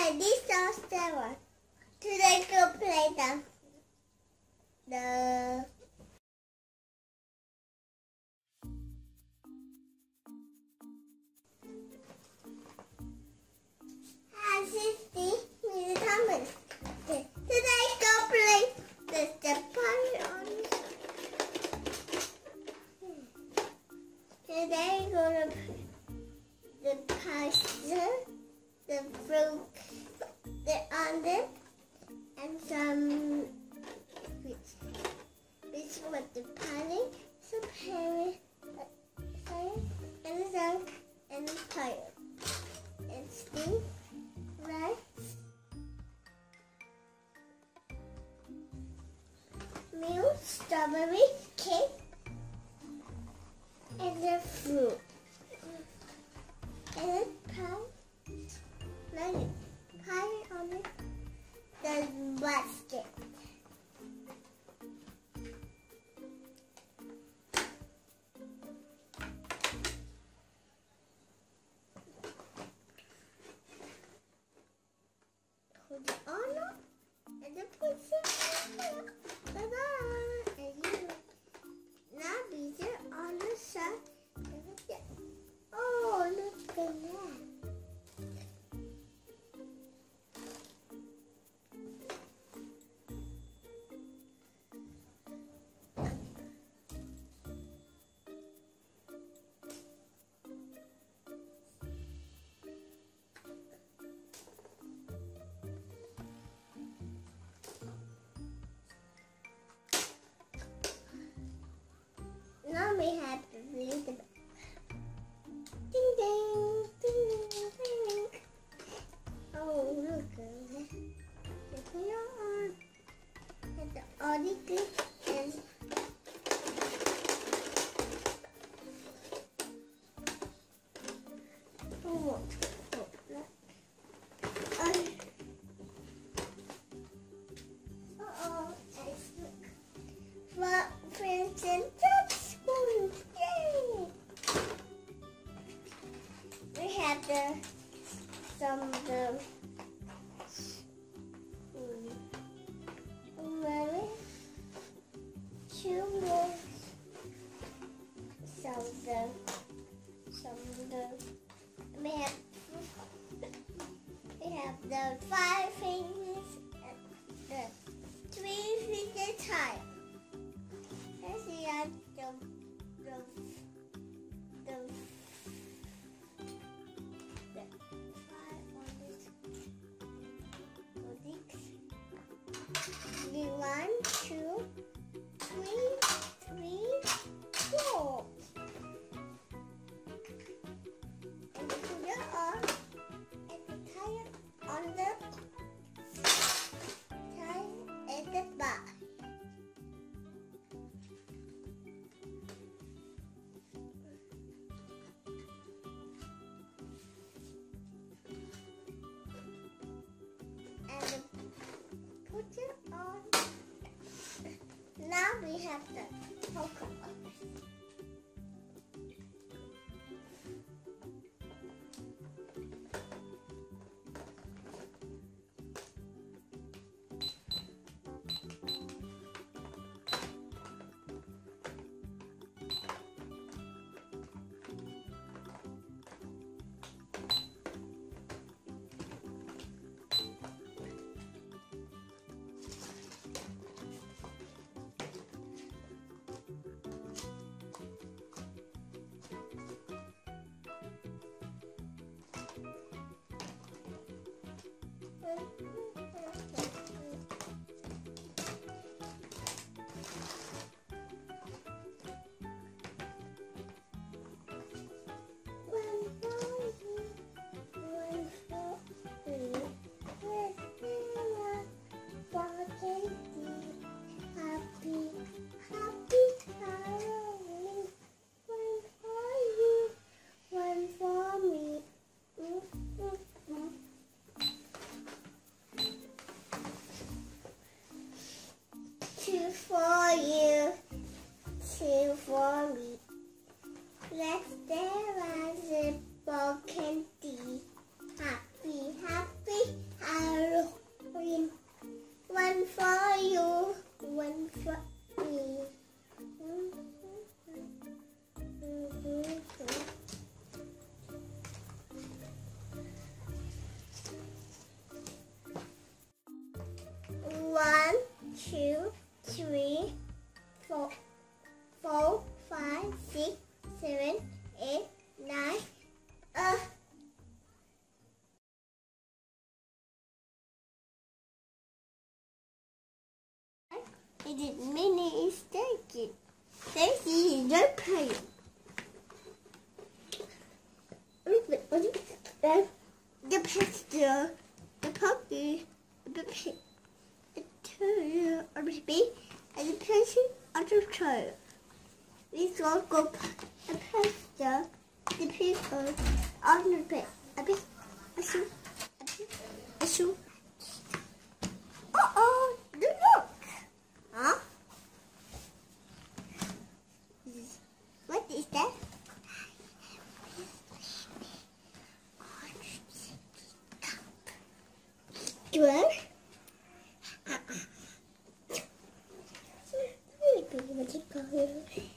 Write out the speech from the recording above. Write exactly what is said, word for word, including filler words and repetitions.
Hi, this is Sarah. Today we'll play the the Hi, Sissy. Me the comments. Today we'll play the the party on. Today we're gonna play the pasta, the fruit, the onion, and some fish. This was the pie, some herring, and some and pie, and steam, rice, milk, strawberry, cake, and the fruit. And the pie, like pie on it, the basket. Put it on and then put it ta-da! And you now be there on the side. Oh, look at that. Now we have to read the book. Ding ding, ding ding, ding ding. Oh, look at that. The clear on and the article and oh, oh, look. Um, uh-oh, let's look. For friends and touchscreens. Yay! We have the some of the um, two more some of the some of the we have we have the five fingers and the three finger tile. Let's see uh, the the the One, two, three, three, four. And the figure on and the tire on the tire at the back. And the put it on. It is mini sticky. Stacy is not playing. The, the picture, the puppy, the pig, the two, or the baby, and the person on the chair. This all go the picture, the people on the bed. A bit, a shoe, a bit, a shoe. Uh oh, look! Huh? What is that? Twelve. What do you call it?